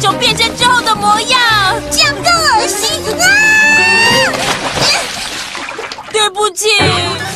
熊变身之后的模样， 这样更恶心啊！ 对不起。